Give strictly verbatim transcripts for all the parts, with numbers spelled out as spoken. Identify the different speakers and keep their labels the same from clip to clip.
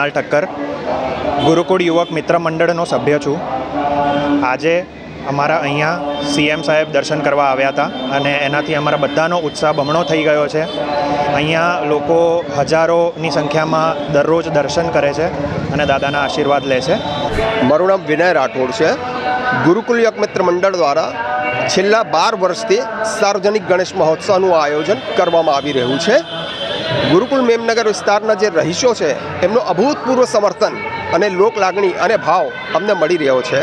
Speaker 1: કુણાલ ઠક્કર, ગુરુકુળ યુવક મિત્ર મંડળનો સભ્ય છું। આજે અમારા અહીંયા સીએમ સાહેબ દર્શન કરવા આવ્યા હતા અને એનાથી અમારા બધાનો ઉત્સાહ બમણો થઈ ગયો છે। અહીંયા લોકો હજારોની સંખ્યામાં દરરોજ દર્શન કરે છે અને દાદાના આશીર્વાદ લે છે।
Speaker 2: મારું નામ વિનય રાઠોડ છે। ગુરુકુળ યુવક મિત્ર મંડળ દ્વારા છેલ્લા બાર વર્ષથી સાર્વજનિક ગણેશ મહોત્સવનું આયોજન કરવામાં આવી રહ્યું છે। ગુરુકુળ મેમનગર વિસ્તારના જે રહીશો છે એમનું અભૂતપૂર્વ સમર્થન અને લોક લાગણી અને ભાવ અમને મળી રહ્યો છે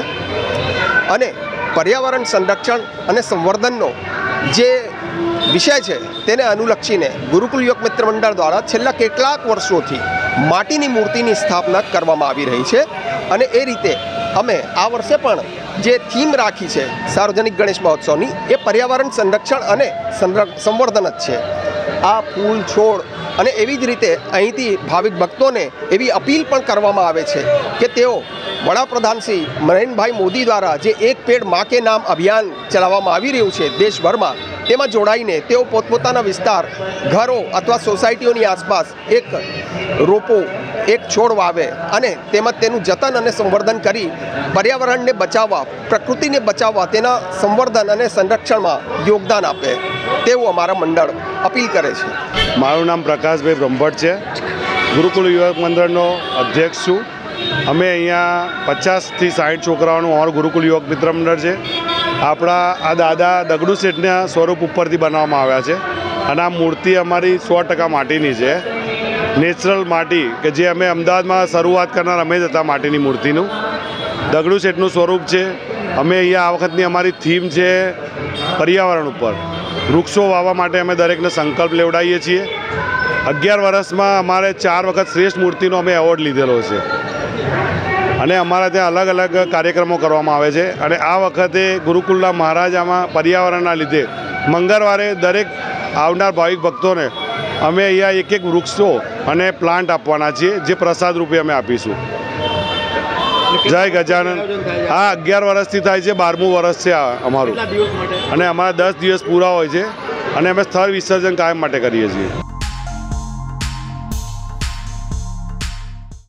Speaker 2: અને પર્યાવરણ સંરક્ષણ અને સંવર્ધનનો જે વિષય છે તેને અનુલક્ષીને ગુરુકુળ યુવક મિત્ર મંડળ દ્વારા છેલ્લા કેટલાક વર્ષોથી માટીની મૂર્તિની સ્થાપના કરવામાં આવી રહી છે અને એ રીતે અમે આ વર્ષે પણ જે થીમ રાખી છે સાર્વજનિક ગણેશ મહોત્સવની એ પર્યાવરણ સંરક્ષણ અને સંવર્ધન જ છે। આ ફૂલ છોડ અને એવી જ રીતે અહીંથી ભાવિક ભક્તોને એવી અપીલ પણ કરવામાં આવે છે કે તેઓ વડાપ્રધાન શ્રી નરેન્દ્રભાઈ મોદી દ્વારા જે એક પેડ માં કે નામ અભિયાન ચલાવવામાં આવી રહ્યું છે દેશભરમાં, તેમાં જોડાઈને તેઓ પોતપોતાના વિસ્તાર, ઘરો અથવા સોસાયટીઓની આસપાસ એક રોપો, એક છોડ વાવે અને તેમજ તેનું જતન અને સંવર્ધન કરી પર્યાવરણને બચાવવા, પ્રકૃતિને બચાવવા, તેના સંવર્ધન અને સંરક્ષણમાં યોગદાન આપે તેવું અમારા મંડળ અપીલ કરે છે।
Speaker 3: મારું નામ પ્રકાશભાઈ બ્રહ્મભટ્ટ છે, ગુરુકુળ યુવક મંડળનો અધ્યક્ષ છું। અમે અહીંયા પચાસથી સાઠ છોકરાઓનું અમારું ગુરુકુળ યુવક મિત્ર મંડળ છે। આપણા આ દાદા દગડુ શેઠના સ્વરૂપ ઉપરથી બનાવવામાં આવ્યા છે અને આ મૂર્તિ અમારી સો ટકા માટીની છે, નેચરલ માટી કે જે અમે અમદાવાદમાં શરૂઆત કરનાર અમે જ હતા માટીની મૂર્તિનું। દગડુ શેઠનું સ્વરૂપ છે। અમે અહીંયા આ વખતની અમારી થીમ છે પર્યાવરણ ઉપર, વૃક્ષો વાવવા માટે અમે દરેકને સંકલ્પ લેવડાવીએ છીએ। અગિયાર વર્ષમાં અમારે ચાર વખત શ્રેષ્ઠ મૂર્તિનો અમે એવોર્ડ લીધેલો છે અને અમારા ત્યાં અલગ અલગ કાર્યક્રમો કરવામાં આવે છે અને આ વખતે ગુરુકુળના મહારાજામાં પર્યાવરણના લીધે મંગળવારે દરેક આવનાર ભાવિક ભક્તોને અમે અહીંયા એક એક વૃક્ષો અને પ્લાન્ટ આપવાના છીએ, જે પ્રસાદ રૂપે અમે આપીશું। જય ગજાનન। હા, અગિયાર વર્ષથી થાય છે, બારમું વર્ષ છે આ અમારું અને અમારા દસ દિવસ પૂરા હોય છે અને અમે સ્થળ વિસર્જન કાયમ માટે કરીએ છીએ।